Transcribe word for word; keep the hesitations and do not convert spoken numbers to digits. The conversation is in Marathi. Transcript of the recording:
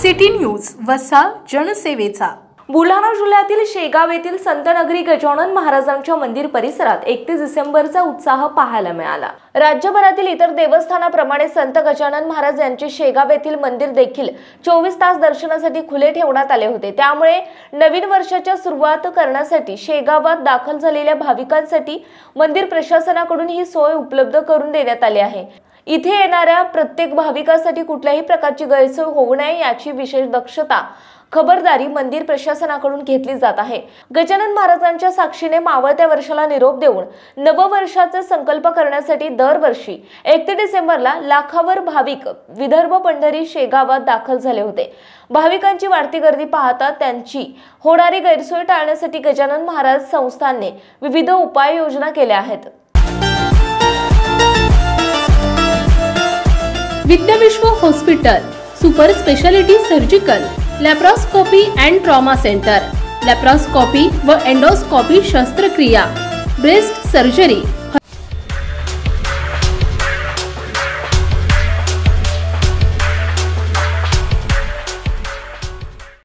सिटी न्यूज वसा जनसेवेचा। बुलढाणा जिल्ह्यातील शेगाव येथील संतनगरी गजानन महाराजांच्या मंदिर परिसरात एकतीस डिसेंबरचा उत्साह पाहायला मिळाला। राज्यभरातील इतर देवस्थानाप्रमाणे संत गजानन महाराज यांचे शेगाव येथील मंदिर देखील चोवीस तास दर्शनासाठी खुले ठेवण्यात आले होते। त्यामुळे नवीन वर्षाच्या सुरुवात करण्यासाठी शेगावात दाखल झालेल्या भाविकांसाठी मंदिर प्रशासनाकडून ही सोय उपलब्ध करून देण्यात आली आहे। इथे येणाऱ्या प्रत्येक भाविकासाठी कुठल्याही प्रकारची गैरसोय होऊ नये याची विशेष दक्षता खबरदारी मंदिर प्रशासनाकडून घेतली जात आहे। गजानन महाराजांच्या साक्षीने मावळत्या वर्षाला निरोप देऊन नववर्षाचा संकल्प करण्यासाठी दरवर्षी एकतीस डिसेंबरला लाखावर भाविक विदर्भ पंढरी शेगावात दाखल झाले होते। भाविकांची वाढती गर्दी पाहता त्यांची होणारी गैरसोय टाळण्यासाठी गजानन महाराज संस्थानने विविध उपाययोजना केल्या आहेत। Vidyavishwa hospital super speciality surgical laparoscopy and trauma centre, laparoscopy व एंडोस्कोपी शस्त्रक्रिया, ब्रेस्ट सर्जरी,